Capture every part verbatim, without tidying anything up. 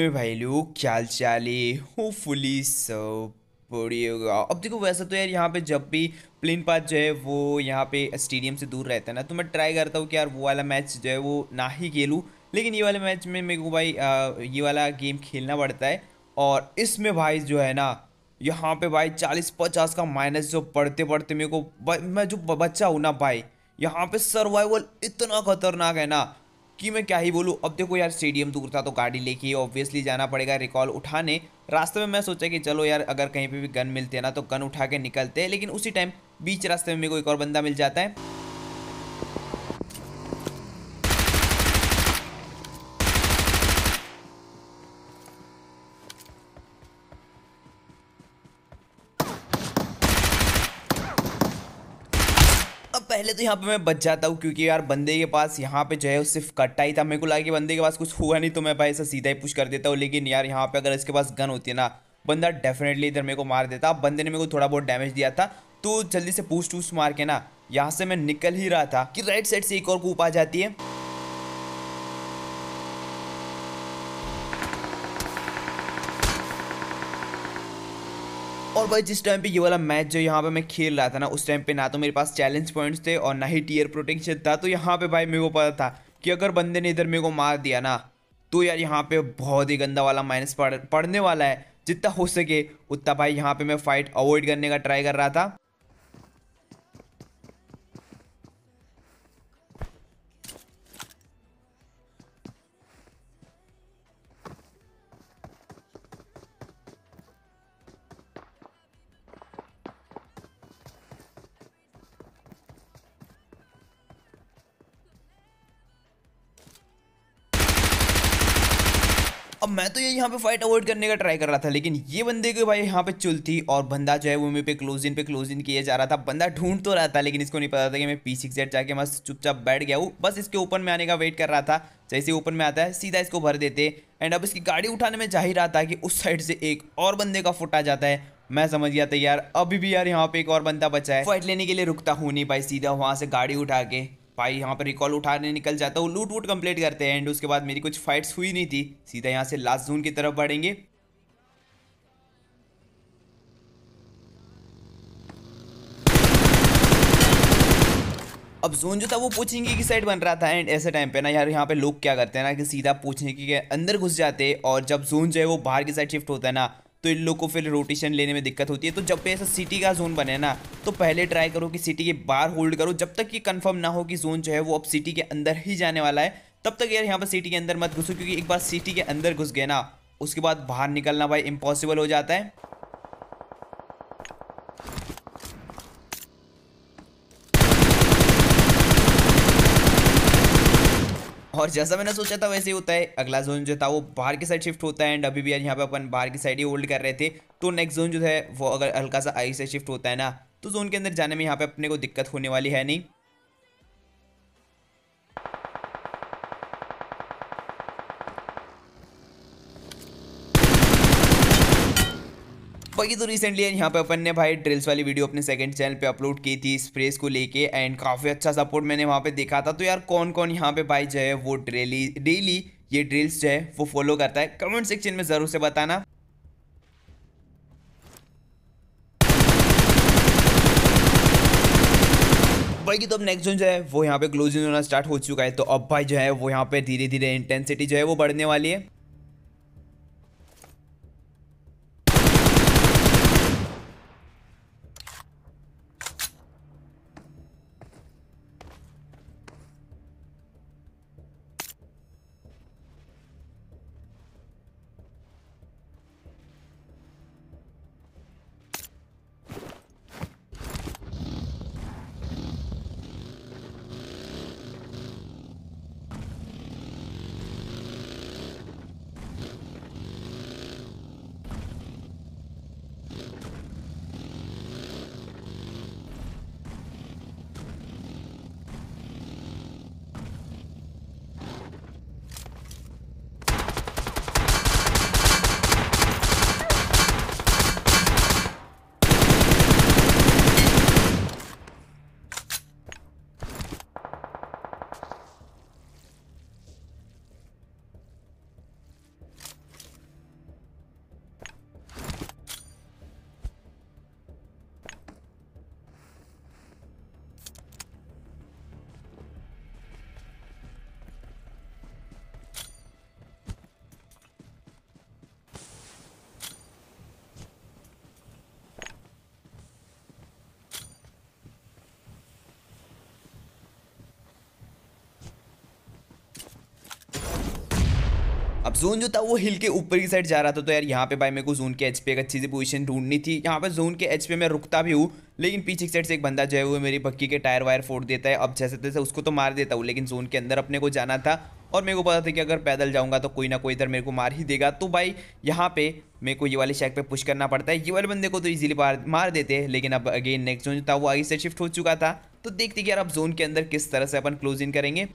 मेरे भाई लोग, क्या हाल चाल है। होपफुली सब बढ़िया होगा। अब देखो, वैसे तो यार यहाँ पे जब भी प्लेन पाथ जो है वो यहाँ पे स्टेडियम से दूर रहता है ना, तो मैं ट्राई करता हूँ कि यार वो वाला मैच जो है वो ना ही खेलूँ। लेकिन ये वाले मैच में मेरे को भाई आ, ये वाला गेम खेलना पड़ता है। और इसमें भाई जो है ना, यहाँ पे भाई चालीस पचास का माइनस जो पढ़ते पढ़ते मेरे को ब- मैं जो ब- बच्चा हूँ ना भाई, यहाँ पे सर्वाइवल इतना खतरनाक है ना कि मैं क्या ही बोलूँ। अब देखो यार, स्टेडियम दूर था तो गाड़ी लेके ऑब्वियसली जाना पड़ेगा रिकॉल उठाने। रास्ते में मैं सोचा कि चलो यार, अगर कहीं पे भी गन मिलती है ना तो गन उठा के निकलते हैं, लेकिन उसी टाइम बीच रास्ते में मेरे को एक और बंदा मिल जाता है। अब पहले तो यहाँ पे मैं बच जाता हूँ, क्योंकि यार बंदे के पास यहाँ पे जो है वो सिर्फ कट्टा ही था। मेरे को लगा कि बंदे के पास कुछ हुआ नहीं तो मैं भाई ऐसा सीधा ही पुश कर देता हूँ। लेकिन यार यहाँ पे अगर इसके पास गन होती है ना, बंदा डेफिनेटली इधर मेरे को मार देता। अब बंदे ने मेरे को थोड़ा बहुत डैमेज दिया था, तो जल्दी से पूछ टूस मार के ना यहाँ से मैं निकल ही रहा था कि राइट साइड से एक और कूप आ जाती है। और भाई जिस टाइम पे ये वाला मैच जो यहाँ पे मैं खेल रहा था ना, उस टाइम पे ना तो मेरे पास चैलेंज पॉइंट्स थे और ना ही टीयर प्रोटेक्शन था। तो यहाँ पे भाई मेरे को पता था कि अगर बंदे ने इधर मेरे को मार दिया ना, तो यार यहाँ पे बहुत ही गंदा वाला माइनस पड़ पड़ने वाला है। जितना हो सके उतना भाई यहाँ पे मैं फाइट अवॉइड करने का ट्राई कर रहा था। अब मैं तो ये यहाँ पे फाइट अवॉइड करने का ट्राई कर रहा था, लेकिन ये बंदे के भाई यहाँ पे चुल थी और बंदा जो है वो मेरे पे क्लोज इन पे क्लोज इन किए जा रहा था। बंदा ढूंढ तो रहा था, लेकिन इसको नहीं पता था कि मैं पी सिक्स जेड जाके मस्त चुपचाप बैठ गया हूँ। बस इसके ओपन में आने का वेट कर रहा था। जैसे ओपन में आता है सीधा इसको भर देते। एंड अब इसकी गाड़ी उठाने में जा ही रहा था कि उस साइड से एक और बंदे का फुट आ जाता है। मैं समझ गया था यार अभी भी यार यहाँ पे एक और बंदा बचा है। फाइट लेने के लिए रुकता हूँ नहीं भाई, सीधा वहां से गाड़ी उठा के भाई यहाँ पर रिकॉल उठाने निकल जाता हूँ। लूट वूट कंप्लीट करते हैं एंड उसके बाद मेरी कुछ फाइट्स हुई नहीं थी, सीधा यहाँ से लास्ट जोन की तरफ बढ़ेंगे। अब जोन जो था वो पूछेंगे की साइड बन रहा था। एंड ऐसे टाइम पे ना यार यहाँ पे लोग क्या करते हैं ना कि सीधा पूछने के अंदर घुस जाते हैं। और जब जोन जो है वो बाहर की साइड शिफ्ट होता है ना, तो इन लोग को फिर रोटेशन लेने में दिक्कत होती है। तो जब पे ऐसा सिटी का जोन बने ना, तो पहले ट्राई करो कि सिटी के बाहर होल्ड करो, जब तक कि कंफर्म ना हो कि जोन जो है वो अब सिटी के अंदर ही जाने वाला है। तब तक यार यहाँ पर सिटी के अंदर मत घुसो, क्योंकि एक बार सिटी के अंदर घुस गए ना, उसके बाद बाहर निकलना भाई इम्पॉसिबल हो जाता है। और जैसा मैंने सोचा था वैसे ही होता है। अगला जोन जो था वो बाहर की साइड शिफ्ट होता है। एंड अभी भी यार यहाँ पे अपन बाहर की साइड ही होल्ड कर रहे थे। तो नेक्स्ट जोन जो है वो अगर हल्का सा आई से शिफ्ट होता है ना, तो जोन के अंदर जाने में यहाँ पे अपने को दिक्कत होने वाली है नहीं। बाकी तो रिसेंटली यहाँ पे अपन ने भाई ड्रिल्स वाली वीडियो अपने सेकंड चैनल पे अपलोड की थी स्प्रेस को लेके। एंड काफ़ी अच्छा सपोर्ट मैंने वहाँ पे देखा था। तो यार कौन कौन यहाँ पे भाई जो है वो डेली डेली ये ड्रिल्स जो है वो फॉलो करता है, कमेंट सेक्शन में ज़रूर से बताना। बाकी तो अब नेक्स्ट जोन जो है वो यहाँ पे क्लोजिंग होना स्टार्ट हो चुका है। तो अब भाई जो है वो यहाँ पे धीरे धीरे इंटेंसिटी जो है वो बढ़ने वाली है। अब जोन जो था वो हिल के ऊपर की साइड जा रहा था, तो यार यहाँ पे भाई मेरे को जोन के एच पे एक अच्छी सी पोजीशन ढूंढनी थी। यहाँ पे जोन के एच पे मैं रुकता भी हूँ, लेकिन पीछे की साइड से एक बंदा जो है वो मेरी बग्गी के टायर वायर फोड़ देता है। अब जैसे तैसे उसको तो मार देता हूँ, लेकिन जोन के अंदर अपने को जाना था और मेरे को पता था कि अगर पैदल जाऊँगा तो कोई ना कोई इधर मेरे को मार ही देगा। तो भाई यहाँ पे मेरे को ये वाले शैक पे पुश करना पड़ता है। ये वाले बंदे को तो इजीली मार देते हैं, लेकिन अब अगेन नेक्स्ट जोन था वो आगे से शिफ्ट हो चुका था। तो देखते कि यार अब जोन के अंदर किस तरह से अपन क्लोज इन करेंगे।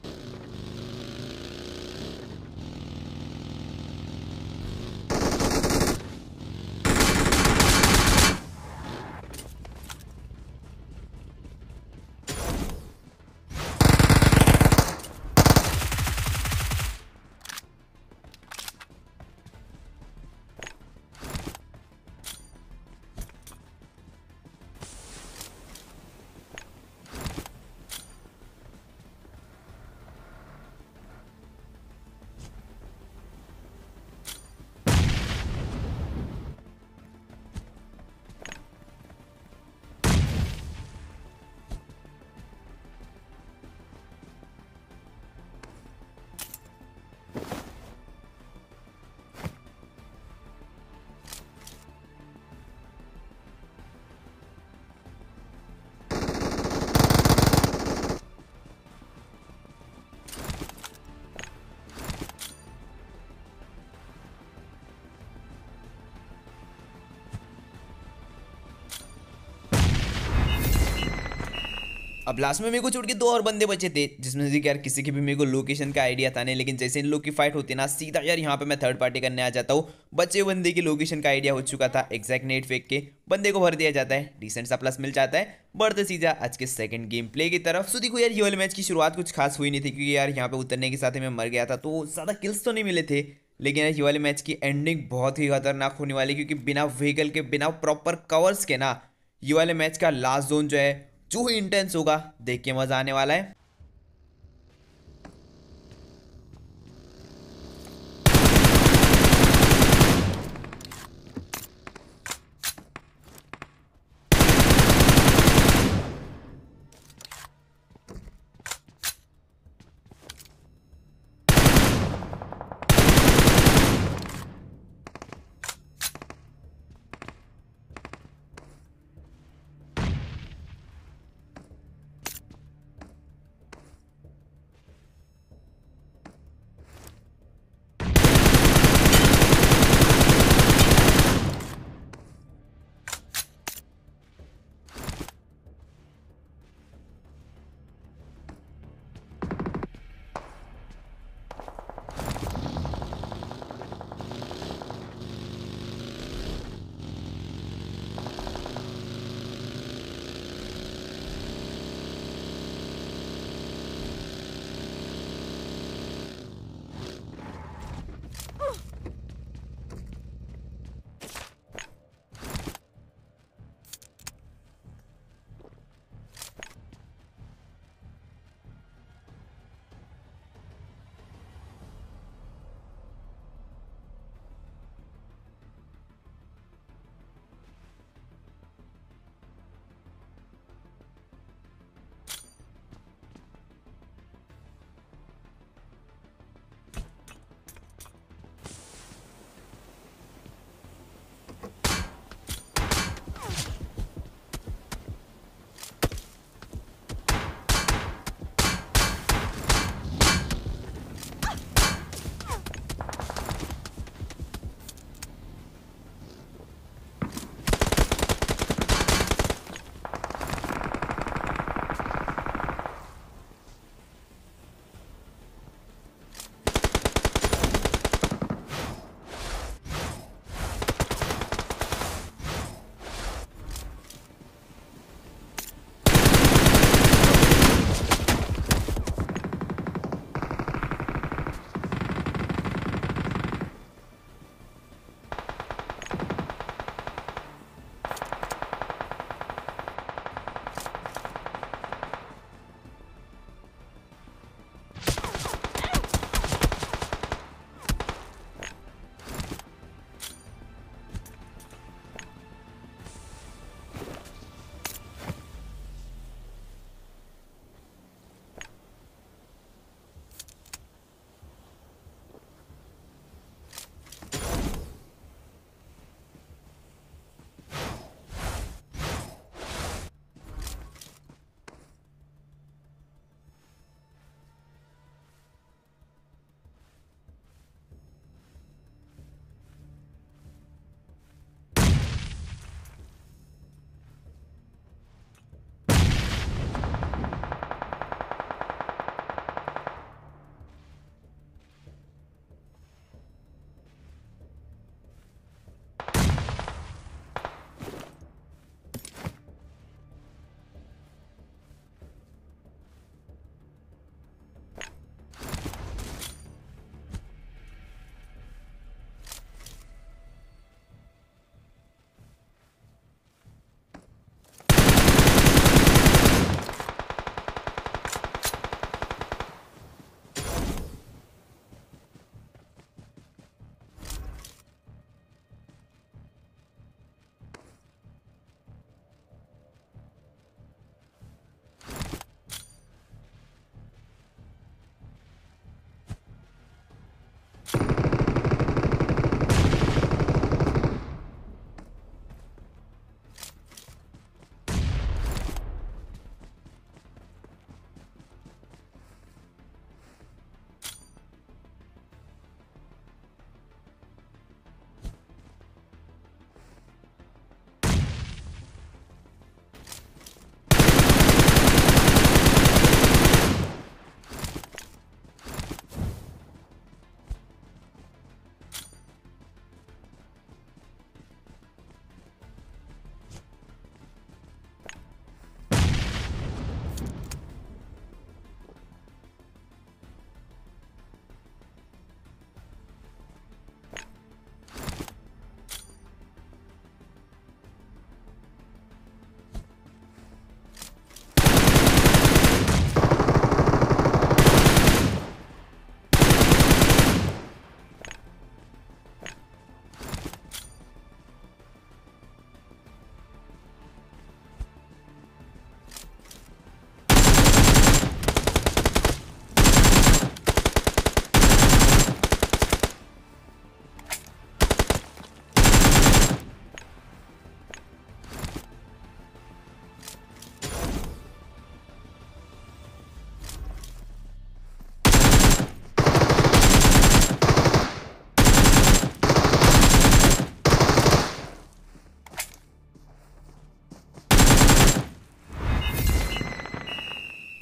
अब लास्ट में मेरे को छोड़ के दो और बंदे बचे थे, जिसमें से यार किसी की भी मेरे को लोकेशन का आइडिया था नहीं। लेकिन जैसे इन लोग की फाइट होती ना, सीधा यार यहाँ पे मैं थर्ड पार्टी करने आ जाता हूँ। बचे बंदे की लोकेशन का आइडिया हो चुका था, एग्जैक्ट नेट फेंक के बंदे को भर दिया जाता है, डिसेंट सा प्लस मिल जाता है। बढ़ते सीधा आज के सेकंड गेम प्ले की तरफ। सो देखो यार ये वाले मैच की शुरुआत कुछ खास हुई नहीं थी, क्योंकि यार यहाँ पे उतरने के साथ ही मैं मर गया था, तो ज़्यादा किल्स तो नहीं मिले थे। लेकिन यार ये वाले मैच की एंडिंग बहुत ही खतरनाक होने वाली, क्योंकि बिना व्हीकल के बिना प्रॉपर कवर्स के ना ये वाले मैच का लास्ट जोन जो है जो ही इंटेंस होगा, देख के मजा आने वाला है।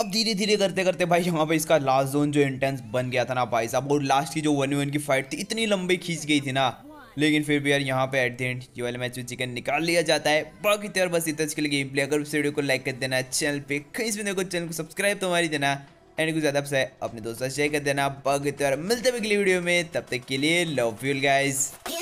अब धीरे धीरे करते करते भाई यहाँ पे इसका लास्ट जोन जो इंटेंस बन गया था ना भाई साहब, और लास्ट की जो वन वन की फाइट थी इतनी लंबी खींच गई थी ना, लेकिन फिर भी यार यहाँ पे एट द एंड ये वाला मैच में चिकन निकाल लिया जाता है। बाकी तो यार बस इतना के लिए गेम प्ले, अगर इस वीडियो को लाइक कर देना, चैनल पे कहीं से देखो चैनल को सब्सक्राइब तो हमारी देना, एंड कुछ ज़्यादा अपने दोस्तों से शेयर कर देना। बाकी तो यार मिलते हैं अगली वीडियो में, तब तक के लिए लव यू गाइस।